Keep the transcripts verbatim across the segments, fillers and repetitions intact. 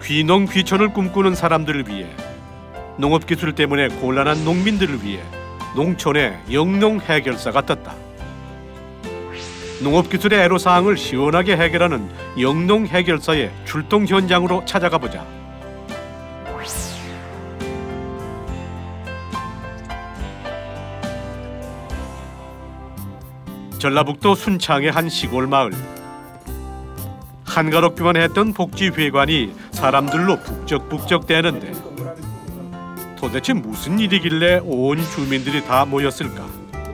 귀농 귀촌을 꿈꾸는 사람들을 위해, 농업기술 때문에 곤란한 농민들을 위해 농촌에 영농 해결사가 떴다. 농업기술의 애로사항을 시원하게 해결하는 영농 해결사의 출동 현장으로 찾아가 보자. 전라북도 순창의 한 시골 마을. 한가롭기만 했던 복지회관이 사람들로 북적북적대는데 도대체 무슨 일이길래 온 주민들이 다 모였을까?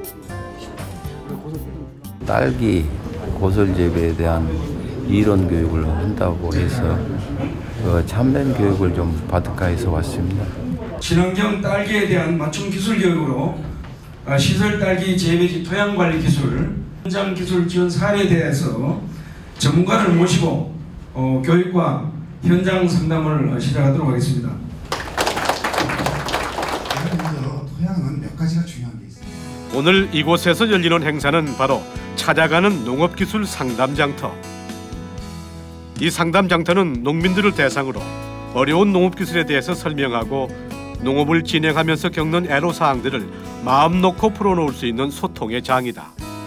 딸기 고설 재배에 대한 이론 교육을 한다고 해서 그 참된 교육을 좀 받을까 해서 왔습니다. 친환경 딸기에 대한 맞춤 기술 교육으로 시설 딸기 재배지 토양 관리 기술, 현장 기술 지원 사례에 대해서 전문가를 모시고 어, 교육과 현장 상담을 시작하도록 하겠습니다. 토양은 몇 가지가 중요한 게 있습니다. 오늘 이곳에서 열리는 행사는 바로 찾아가는 농업기술 상담장터. 이 상담장터는 농민들을 대상으로 어려운 농업기술에 대해서 설명하고 농업을 진행하면서 겪는 애로사항들을 마음 놓고 풀어놓을 수 있는 소통의 장이다.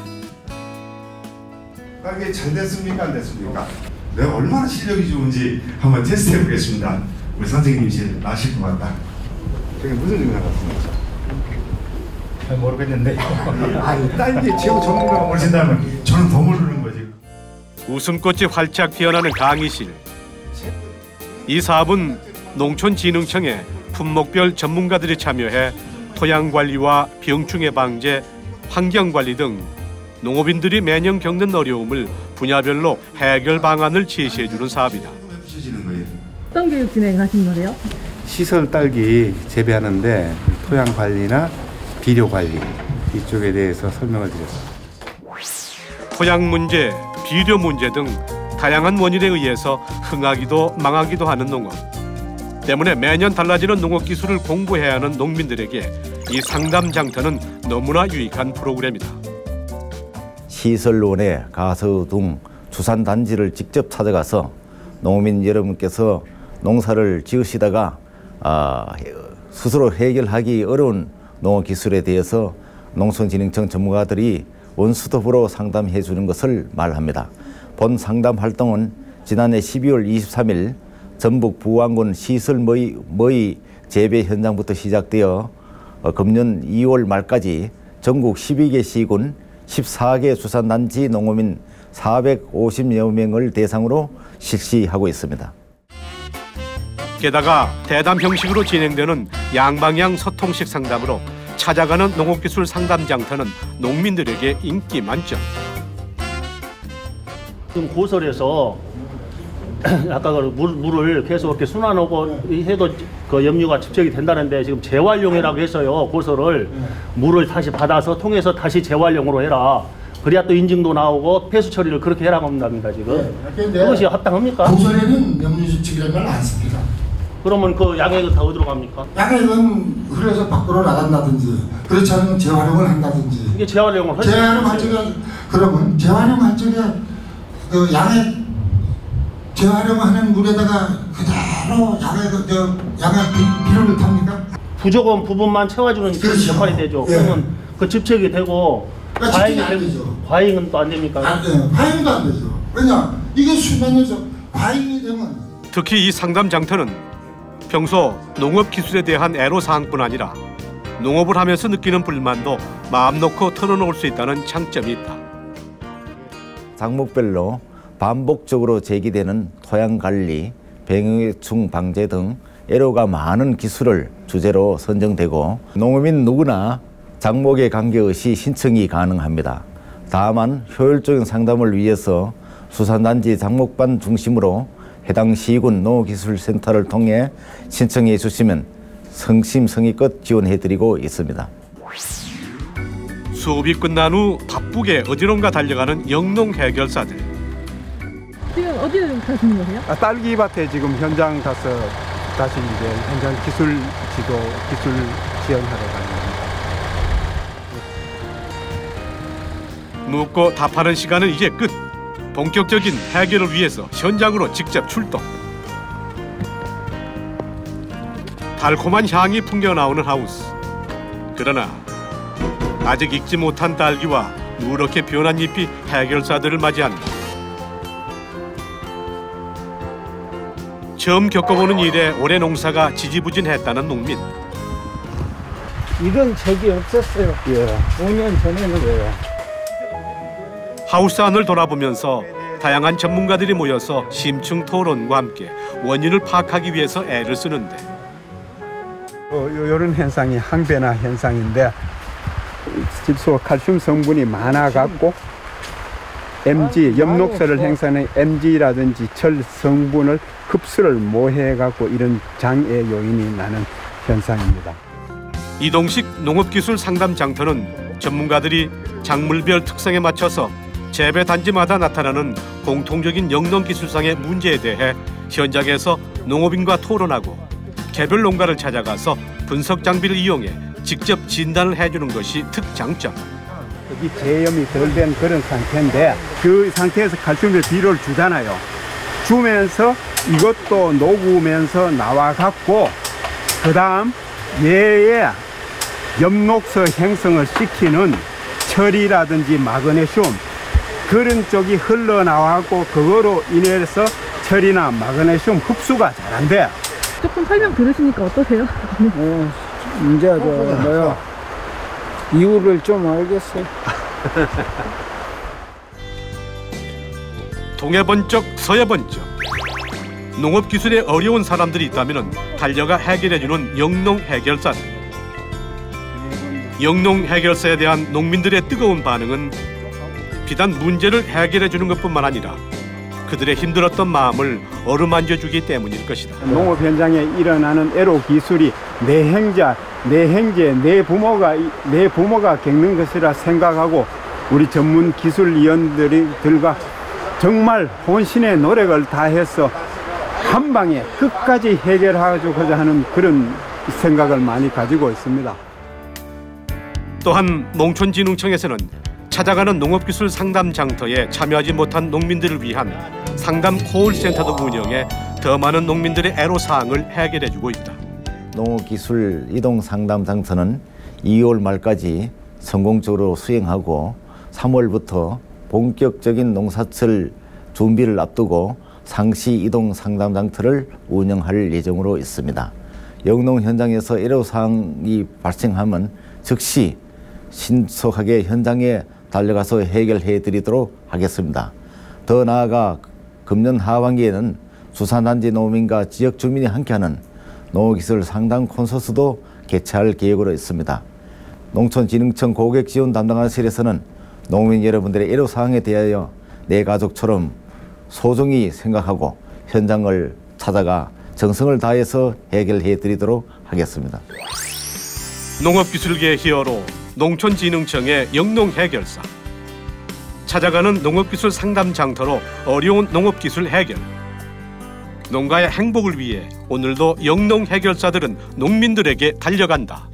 딸기 잘 됐습니까? 안 됐습니까? 내가 얼마나 실력이 좋은지 한번 테스트해 보겠습니다. 우리 선생님이 제일 나실 것 같다. 저게 무슨 의미가 같습니까? 잘 모르겠는데. 아니 딸기 최고 전문가가 모신다면 저는 더 모르는 거지. 웃음꽃이 활짝 피어나는 강의실. 이 사업은 농촌진흥청의 품목별 전문가들이 참여해 토양관리와 병충해 방제, 환경관리 등 농업인들이 매년 겪는 어려움을 분야별로 해결 방안을 제시해주는 사업이다. 어떤 교육 진행하신 거예요? 시설 딸기 재배하는데 토양 관리나 비료 관리 이쪽에 대해서 설명을 드렸습니다. 토양 문제, 비료 문제 등 다양한 원인에 의해서 흥하기도 망하기도 하는 농업. 때문에 매년 달라지는 농업 기술을 공부해야 하는 농민들에게 이 상담 장터는 너무나 유익한 프로그램이다. 시설원에 가서 등 주산단지를 직접 찾아가서 농민 여러분께서 농사를 지으시다가 아, 스스로 해결하기 어려운 농업기술에 대해서 농촌진흥청 전문가들이 원스톱으로 상담해 주는 것을 말합니다. 본 상담 활동은 지난해 십이월 이십삼일 전북 부안군 시설 머위, 머위 재배 현장부터 시작되어 금년 이월 말까지 전국 십이 개 시군 십사 개 주산단지 농어민 사백오십여 명을 대상으로 실시하고 있습니다. 게다가 대담 형식으로 진행되는 양방향 소통식 상담으로 찾아가는 농업기술 상담 장터는 농민들에게 인기 만점. 지금 고설에서 아까 그 물, 물을 계속 이렇게 순환하고 해도 그 염류가 집적이 된다는데 지금 재활용이라고 해서요. 고설을 물을 다시 받아서 통해서 다시 재활용으로 해라. 그래야 또 인증도 나오고 폐수 처리를 그렇게 해라고 합니다 지금. 네, 그것이 합당합니까? 고설에는 염류 집적이라는 걸 안 씁니다. 그러면 그 양액은 다 어디로 갑니까? 양액은 흘려서 밖으로 나간다든지 그렇지 않으면 재활용을 한다든지. 이게 재활용을 할 재활용할 적에 그러면 재활용할 적에 그 양액 재활용하는 물에다가 그대로 양액 저 양액 비, 비료를 탑니까? 부족한 부분만 채워주는 그렇죠. 역할이 되죠. 예. 그러면 그 집착이 되고 그러니까 과잉이 안 되고 되죠. 과잉은 또 안 됩니까? 안 돼요. 과잉도 안 되죠. 왜냐 이게 수면에서 과잉이 되면 특히 이 상담 장터는 평소 농업 기술에 대한 애로사항뿐 아니라 농업을 하면서 느끼는 불만도 마음 놓고 털어놓을 수 있다는 장점이 있다. 작목별로 반복적으로 제기되는 토양관리, 병해충 방제 등 애로가 많은 기술을 주제로 선정되고 농업인 누구나 작목에 관계없이 신청이 가능합니다. 다만 효율적인 상담을 위해서 수산단지 작목반 중심으로 해당 시군 농업기술센터를 통해 신청해 주시면 성심성의껏 지원해드리고 있습니다. 수업이 끝난 후 바쁘게 어디론가 달려가는 영농 해결사들. 지금 어디로 가시는 거세요? 아, 딸기밭에 지금 현장 가서 다시 이제 현장 기술 지도, 기술 지원하러 가는 겁니다. 묻고 답하는 시간은 이제 끝. 본격적인 해결을 위해서 현장으로 직접 출동. 달콤한 향이 풍겨나오는 하우스. 그러나 아직 익지 못한 딸기와 누렇게 변한 잎이 해결사들을 맞이한다. 처음 겪어보는 일에 올해 농사가 지지부진했다는 농민. 이런 적이 없었어요. 예. 오 년 전에는. 예. 하우스 안을 돌아보면서 다양한 전문가들이 모여서 심층 토론과 함께 원인을 파악하기 위해서 애를 쓰는데, 어, 이런 현상이 항변화 현상인데 질소 칼슘 성분이 많아갖고 엠지, 엽록소를 행사하는 엠지라든지 철 성분을 흡수를 못해갖고 이런 장애 요인이 나는 현상입니다. 이동식 농업기술 상담 장터는 전문가들이 작물별 특성에 맞춰서 재배 단지마다 나타나는 공통적인 영농기술상의 문제에 대해 현장에서 농업인과 토론하고 개별 농가를 찾아가서 분석 장비를 이용해 직접 진단을 해주는 것이 특장점. 여기 제염이 덜 된 그런 상태인데 그 상태에서 칼슘을 비료를 주잖아요. 주면서 이것도 녹으면서 나와갖고 그 다음 얘의 엽록소 형성을 시키는 철이라든지 마그네슘 그런 쪽이 흘러나와고 그거로 인해서 철이나 마그네슘 흡수가 잘 안 돼. 조금 설명 들으시니까 어떠세요? 어, 이제 저 뭐야 이유를 좀 알겠어요. 동해 번쩍 서해 번쩍. 농업기술에 어려운 사람들이 있다면 달려가 해결해주는 영농 해결사들. 영농 해결사에 대한 농민들의 뜨거운 반응은 비단 문제를 해결해주는 것뿐만 아니라 그들의 힘들었던 마음을 어루만져주기 때문일 것이다. 농업 현장에 일어나는 애로 기술이 내 행자, 내 행제, 내 부모가 내 부모가 겪는 것이라 생각하고 우리 전문 기술위원들과 정말 혼신의 노력을 다해서 한 방에 끝까지 해결하고자 하는 그런 생각을 많이 가지고 있습니다. 또한 농촌진흥청에서는 찾아가는 농업기술 상담 장터에 참여하지 못한 농민들을 위한 상담 콜센터도 운영해 더 많은 농민들의 애로사항을 해결해주고 있다. 농업기술 이동 상담 장터는 이월 말까지 성공적으로 수행하고 삼월부터 본격적인 농사철 준비를 앞두고 상시 이동 상담 장터를 운영할 예정으로 있습니다. 영농 현장에서 애로사항이 발생하면 즉시 신속하게 현장에 달려가서 해결해 드리도록 하겠습니다. 더 나아가 금년 하반기에는 수산단지 농민과 지역 주민이 함께하는 농업기술 상담 콘서트도 개최할 계획으로 있습니다. 농촌진흥청 고객지원 담당관실에서는 농민 여러분들의 애로사항에 대하여 내 가족처럼 소중히 생각하고 현장을 찾아가 정성을 다해서 해결해 드리도록 하겠습니다. 농업기술계 히어로 농촌진흥청의 영농해결사. 찾아가는 농업기술 상담 장터로 어려운 농업기술 해결. 농가의 행복을 위해 오늘도 영농해결사들은 농민들에게 달려간다.